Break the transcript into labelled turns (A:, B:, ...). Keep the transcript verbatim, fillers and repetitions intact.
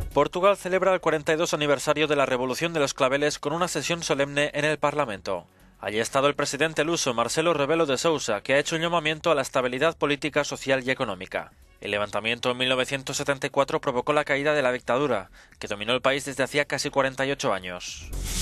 A: Portugal celebra el cuarenta y dos aniversario de la Revolución de los Claveles con una sesión solemne en el Parlamento. Allí ha estado el presidente luso Marcelo Rebelo de Sousa, que ha hecho un llamamiento a la estabilidad política, social y económica. El levantamiento en mil novecientos setenta y cuatro provocó la caída de la dictadura, que dominó el país desde hacía casi cuarenta y ocho años.